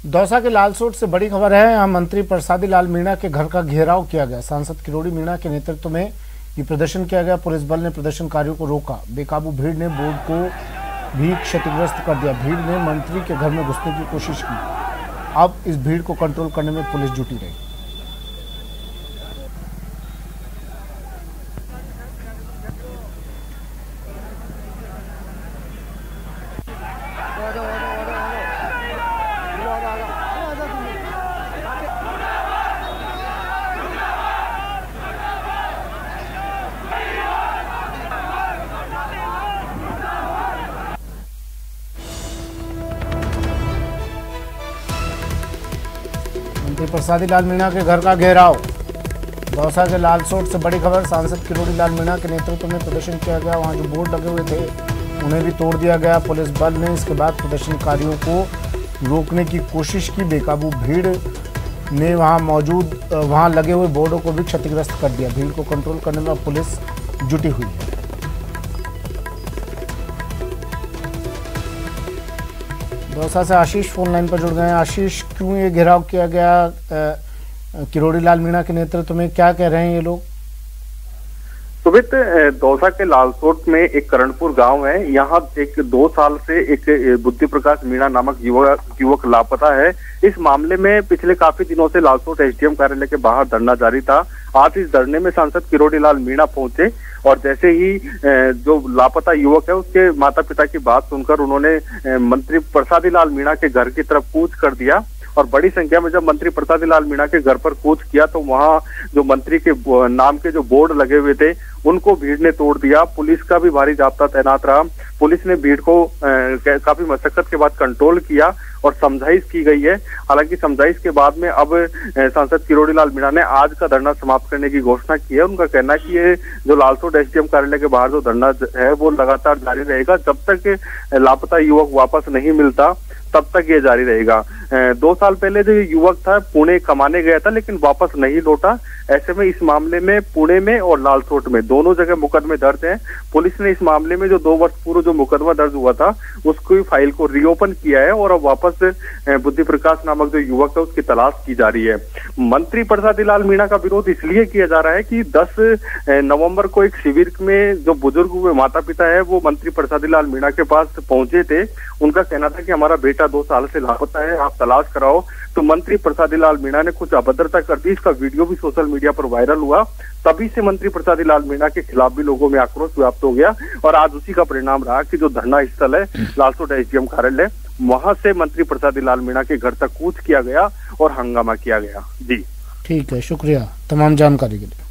दौसा के लालसोट से बड़ी खबर है। यहाँ मंत्री प्रसादी लाल मीणा के घर का घेराव किया गया। सांसद किरोड़ी मीणा के नेतृत्व में ये प्रदर्शन किया गया। पुलिस बल ने प्रदर्शनकारियों को रोका। बेकाबू भीड़ ने बोर्ड को भी क्षतिग्रस्त कर दिया। भीड़ ने मंत्री के घर में घुसने की कोशिश की। अब इस भीड़ को कंट्रोल करने में पुलिस जुटी रही। मंत्री प्रसादी लाल मीणा के घर का घेराव। दौसा के लालसोट से बड़ी खबर। सांसद किरोड़ी लाल मीणा के नेतृत्व में प्रदर्शन किया गया। वहां जो बोर्ड लगे हुए थे उन्हें भी तोड़ दिया गया। पुलिस बल ने इसके बाद प्रदर्शनकारियों को रोकने की कोशिश की। बेकाबू भीड़ ने वहां लगे हुए बोर्डों को भी क्षतिग्रस्त कर दिया। भीड़ को कंट्रोल करने में पुलिस जुटी हुई है। दौसा से आशीष फोन लाइन पर जुड़ गए हैं। आशीष, क्यों ये घेराव किया गया किरोड़ी लाल मीणा के नेतृत्व में, क्या कह रहे हैं ये लोग? सुमित, दौसा के लालसोट में एक करणपुर गांव है। यहाँ एक 2 साल से एक बुद्धि प्रकाश मीणा नामक युवक लापता है। इस मामले में पिछले काफी दिनों से लालसोट एसडीएम कार्यालय के बाहर धरना जारी था। आज इस धरने में सांसद किरोड़ी लाल मीणा पहुंचे और जैसे ही जो लापता युवक है उसके माता पिता की बात सुनकर उन्होंने मंत्री प्रसादी लाल मीणा के घर की तरफ कूच कर दिया। और बड़ी संख्या में जब मंत्री प्रसादी लाल मीणा के घर पर कूच किया तो वहां जो मंत्री के नाम के जो बोर्ड लगे हुए थे उनको भीड़ ने तोड़ दिया। पुलिस का भी भारी जाब्ता तैनात रहा। पुलिस ने भीड़ को काफी मशक्कत के बाद कंट्रोल किया और समझाइश की गई है। हालांकि समझाइश के बाद में अब सांसद किरोड़ी लाल मीणा ने आज का धरना समाप्त करने की घोषणा की है। उनका कहना है कि ये जो लालसोट एसडीएम कार्यालय के बाहर जो धरना है वो लगातार जारी रहेगा। जब तक लापता युवक वापस नहीं मिलता तब तक ये जारी रहेगा। 2 साल पहले जो युवक था पुणे कमाने गया था लेकिन वापस नहीं लौटा। ऐसे में इस मामले में पुणे में और लालसोट में दोनों जगह मुकदमे दर्ज हैं। पुलिस ने इस मामले में जो 2 वर्ष पूर्व जो मुकदमा दर्ज हुआ था उसकी फाइल को रीओपन किया है और अब वापस बुद्धि प्रकाश नामक जो युवक है उसकी तलाश की जा रही है। मंत्री प्रसादी लाल मीणा का विरोध इसलिए किया जा रहा है कि 10 नवंबर को एक शिविर में जो बुजुर्ग हुए माता पिता है वो मंत्री प्रसादी लाल मीणा के पास पहुंचे थे। उनका कहना था कि हमारा बेटा 2 साल से लापता है, आप तलाश कराओ। तो मंत्री प्रसादी लाल मीणा ने कुछ अभद्रता कर दी। इसका वीडियो भी सोशल मीडिया पर वायरल हुआ। तभी से मंत्री प्रसादी लाल मीणा के खिलाफ भी लोगों में आक्रोश व्याप्त हो गया और आज उसी का परिणाम रहा कि जो धरना स्थल है लालसोट एसडीएम कार्यालय, वहां से मंत्री प्रसादी लाल मीणा के घर तक कूच किया गया और हंगामा किया गया। जी ठीक है, शुक्रिया तमाम जानकारी के लिए।